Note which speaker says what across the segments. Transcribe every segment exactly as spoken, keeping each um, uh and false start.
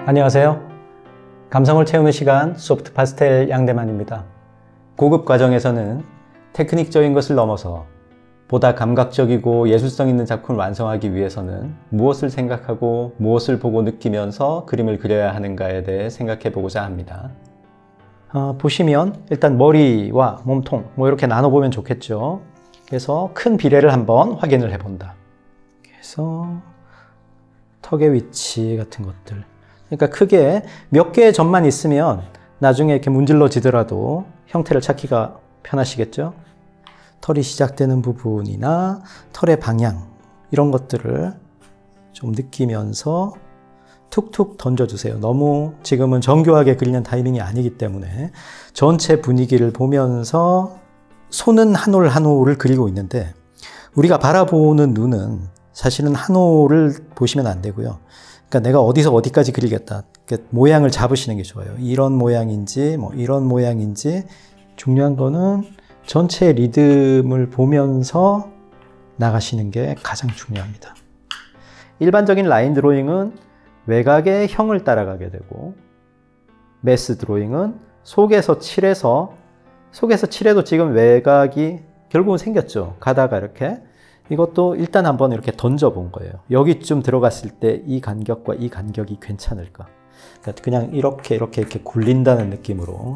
Speaker 1: 안녕하세요. 감성을 채우는 시간 소프트 파스텔 양대만입니다. 고급 과정에서는 테크닉적인 것을 넘어서 보다 감각적이고 예술성 있는 작품을 완성하기 위해서는 무엇을 생각하고 무엇을 보고 느끼면서 그림을 그려야 하는가에 대해 생각해 보고자 합니다. 어, 보시면 일단 머리와 몸통 뭐 이렇게 나눠보면 좋겠죠. 그래서 큰 비례를 한번 확인을 해본다. 그래서 턱의 위치 같은 것들, 그러니까 크게 몇 개의 점만 있으면 나중에 이렇게 문질러지더라도 형태를 찾기가 편하시겠죠. 털이 시작되는 부분이나 털의 방향 이런 것들을 좀 느끼면서 툭툭 던져주세요. 너무 지금은 정교하게 그리는 타이밍이 아니기 때문에 전체 분위기를 보면서 손은 한 올 한 올을 그리고 있는데 우리가 바라보는 눈은 사실은 한 올을 보시면 안 되고요. 그러니까 내가 어디서 어디까지 그리겠다. 그러니까 모양을 잡으시는 게 좋아요. 이런 모양인지 뭐 이런 모양인지, 중요한 거는 전체 리듬을 보면서 나가시는 게 가장 중요합니다. 일반적인 라인 드로잉은 외곽의 형을 따라가게 되고, 메스 드로잉은 속에서 칠해서, 속에서 칠해도 지금 외곽이 결국은 생겼죠. 가다가 이렇게. 이것도 일단 한번 이렇게 던져본 거예요. 여기쯤 들어갔을 때 이 간격과 이 간격이 괜찮을까? 그러니까 그냥 이렇게 이렇게 이렇게 굴린다는 느낌으로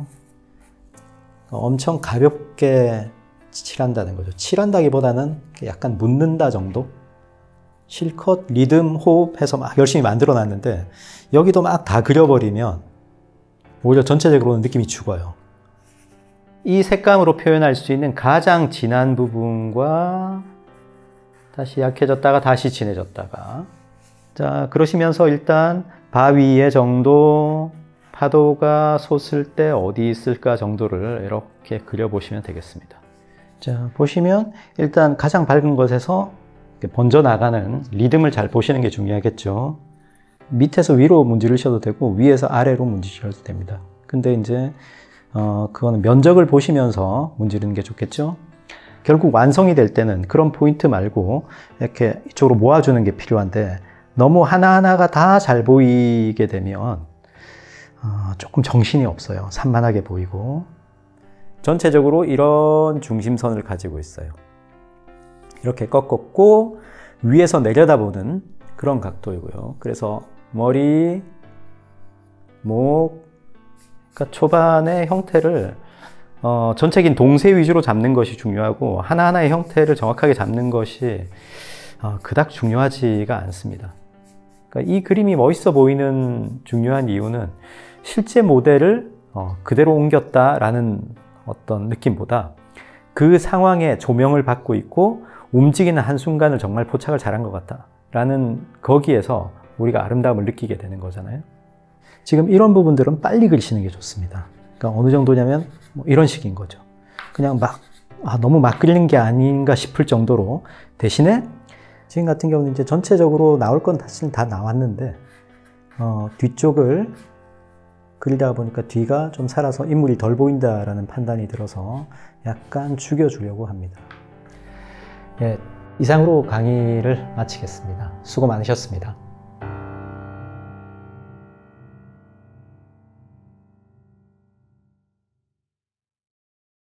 Speaker 1: 엄청 가볍게 칠한다는 거죠. 칠한다기보다는 약간 묻는다 정도? 실컷 리듬, 호흡해서 막 열심히 만들어 놨는데 여기도 막 다 그려버리면 오히려 전체적으로는 느낌이 죽어요. 이 색감으로 표현할 수 있는 가장 진한 부분과 다시 약해졌다가 다시 진해졌다가, 자 그러시면서 일단 바위의 정도, 파도가 솟을 때 어디 있을까 정도를 이렇게 그려보시면 되겠습니다. 자 보시면 일단 가장 밝은 곳에서 번져나가는 리듬을 잘 보시는 게 중요하겠죠. 밑에서 위로 문지르셔도 되고 위에서 아래로 문지르셔도 됩니다. 근데 이제 어, 그거는 면적을 보시면서 문지르는 게 좋겠죠. 결국 완성이 될 때는 그런 포인트 말고 이렇게 이쪽으로 모아주는 게 필요한데 너무 하나하나가 다 잘 보이게 되면 어, 조금 정신이 없어요. 산만하게 보이고. 전체적으로 이런 중심선을 가지고 있어요. 이렇게 꺾었고 위에서 내려다보는 그런 각도이고요. 그래서 머리, 목, 그러니까 초반의 형태를 어, 전체적인 동세 위주로 잡는 것이 중요하고 하나하나의 형태를 정확하게 잡는 것이 어, 그닥 중요하지가 않습니다. 그러니까 이 그림이 멋있어 보이는 중요한 이유는 실제 모델을 어, 그대로 옮겼다라는 어떤 느낌보다 그 상황에 조명을 받고 있고 움직이는 한순간을 정말 포착을 잘한 것 같다 라는, 거기에서 우리가 아름다움을 느끼게 되는 거잖아요. 지금 이런 부분들은 빨리 그리시는 게 좋습니다. 그러니까 어느 정도냐면 뭐 이런 식인 거죠. 그냥 막 아, 너무 막 그리는 게 아닌가 싶을 정도로, 대신에 지금 같은 경우는 이제 전체적으로 나올 건 사실 다 나왔는데 어, 뒤쪽을 그리다 보니까 뒤가 좀 살아서 인물이 덜 보인다라는 판단이 들어서 약간 죽여주려고 합니다. 예, 이상으로 강의를 마치겠습니다. 수고 많으셨습니다.